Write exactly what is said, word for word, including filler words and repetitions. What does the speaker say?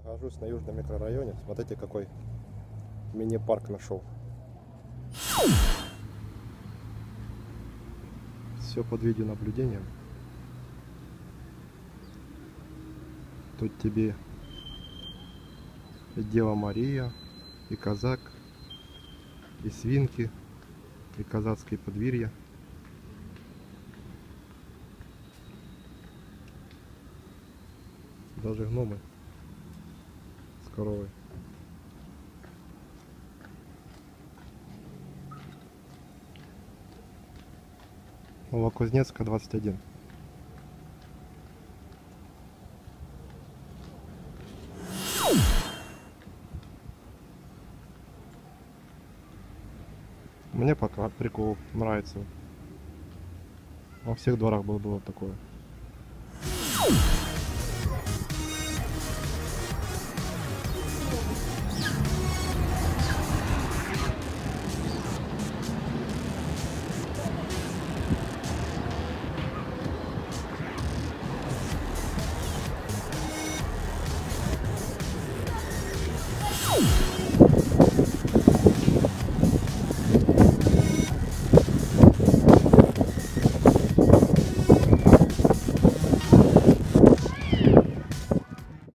Нахожусь на южном микрорайоне. Смотрите, какой мини-парк нашел. Все под видеонаблюдением. Тут тебе и Дева Мария, и казак, и свинки, и казацкие подвирья. Даже гномы с коровой. Новокузнецка, двадцать один. Мне пока прикол нравится. Во всех дворах было, было такое. Oh!